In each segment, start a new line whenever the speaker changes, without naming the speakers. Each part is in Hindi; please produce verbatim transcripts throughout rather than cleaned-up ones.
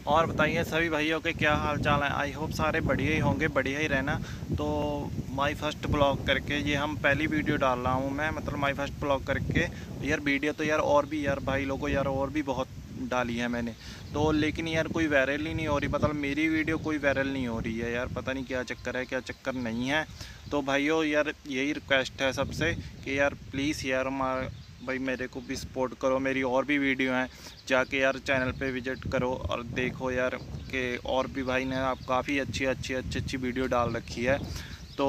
और बताइए सभी भाइयों के क्या हाल चाल है। आई होप सारे बढ़िया ही होंगे, बढ़िया ही रहना। तो माई फर्स्ट ब्लॉग करके ये हम पहली वीडियो डाल रहा हूँ मैं, मतलब माई फर्स्ट ब्लॉग करके। यार वीडियो तो यार और भी यार भाई लोगों यार और भी बहुत डाली है मैंने तो, लेकिन यार कोई वायरल ही नहीं हो रही। मतलब मेरी वीडियो कोई वायरल नहीं हो रही है यार, पता नहीं क्या चक्कर है, क्या चक्कर नहीं है। तो भाइयों यार यही रिक्वेस्ट है सबसे कि यार प्लीज़ यार भाई मेरे को भी सपोर्ट करो, मेरी और भी वीडियो हैं, जाके यार चैनल पे विजिट करो और देखो यार कि और भी भाई ने आप काफ़ी अच्छी अच्छी अच्छी अच्छी वीडियो डाल रखी है। तो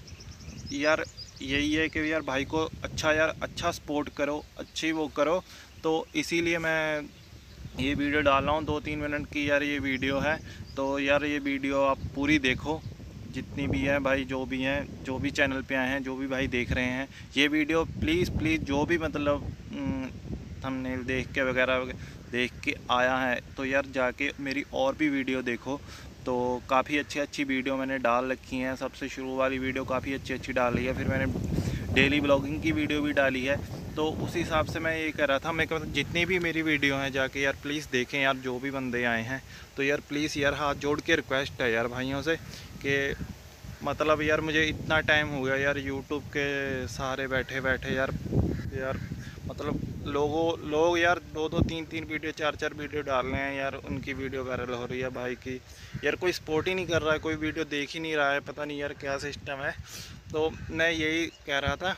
यार यही है कि यार भाई को अच्छा यार अच्छा सपोर्ट करो, अच्छी वो करो। तो इसीलिए मैं ये वीडियो डाल रहा हूँ, दो तीन मिनट की यार ये वीडियो है। तो यार ये वीडियो आप पूरी देखो, जितनी भी है भाई, जो भी हैं, जो भी चैनल पे आए हैं, जो भी भाई देख रहे हैं ये वीडियो, प्लीज़ प्लीज़ जो भी मतलब थंबनेल देख के वगैरह देख के आया है तो यार जाके मेरी और भी वीडियो देखो। तो काफ़ी अच्छी अच्छी वीडियो मैंने डाल रखी हैं। सबसे शुरू वाली वीडियो काफ़ी अच्छी अच्छी डाली है, फिर मैंने डेली ब्लॉगिंग की वीडियो भी डाली है। तो उस हिसाब से मैं ये कह रहा था, मैं मतलब जितनी भी मेरी वीडियो हैं जाके यार प्लीज़ देखें यार, जो भी बंदे आए हैं। तो यार प्लीज़ यार हाथ जोड़ के रिक्वेस्ट है यार भाइयों से कि मतलब यार मुझे इतना टाइम हो गया यार यूट्यूब के सहारे बैठे बैठे यार यार मतलब लोगों लोग यार दो दो तीन तीन वीडियो चार चार वीडियो डाल रहे हैं यार, उनकी वीडियो वायरल हो रही है भाई की। यार कोई सपोर्ट ही नहीं कर रहा है, कोई वीडियो देख ही नहीं रहा है, पता नहीं यार क्या सिस्टम है। तो मैं यही कह रहा था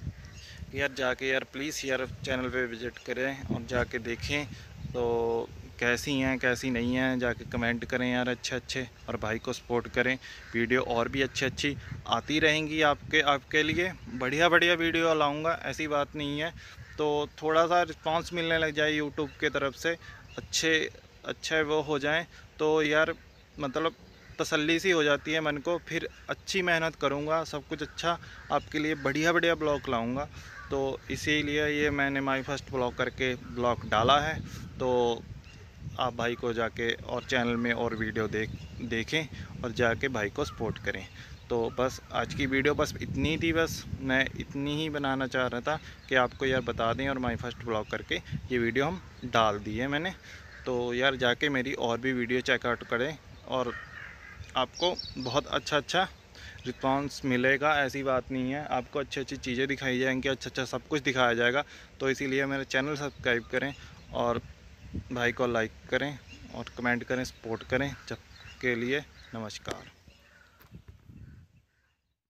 कि यार जाके यार प्लीज़ यार चैनल पे विज़िट करें और जाके देखें तो कैसी हैं कैसी नहीं हैं, जाके कमेंट करें यार अच्छे अच्छे, और भाई को सपोर्ट करें। वीडियो और भी अच्छी अच्छी आती रहेंगी आपके आपके लिए, बढ़िया बढ़िया वीडियो लाऊंगा, ऐसी बात नहीं है। तो थोड़ा सा रिस्पांस मिलने लग जाए यूट्यूब की तरफ से, अच्छे अच्छे वो हो जाएं तो यार मतलब तसल्ली सी हो जाती है मन को। फिर अच्छी मेहनत करूँगा, सब कुछ अच्छा आपके लिए बढ़िया बढ़िया ब्लॉग लाऊंगा। तो इसीलिए ये मैंने माई फर्स्ट ब्लॉग करके ब्लॉग डाला है। तो आप भाई को जाके और चैनल में और वीडियो देख देखें और जाके भाई को सपोर्ट करें। तो बस आज की वीडियो बस इतनी थी, बस मैं इतनी ही बनाना चाह रहा था कि आपको यार बता दें, और माई फर्स्ट ब्लॉग करके ये वीडियो हम डाल दी है मैंने। तो यार जाके मेरी और भी वीडियो चेकआउट करें और आपको बहुत अच्छा अच्छा रिस्पॉन्स मिलेगा। ऐसी बात नहीं है, आपको अच्छी अच्छी चीज़ें दिखाई जाएंगी, अच्छा अच्छा सब कुछ दिखाया जाएगा। तो इसीलिए मेरे चैनल सब्सक्राइब करें और भाई को लाइक करें और कमेंट करें, सपोर्ट करें। जब के लिए नमस्कार।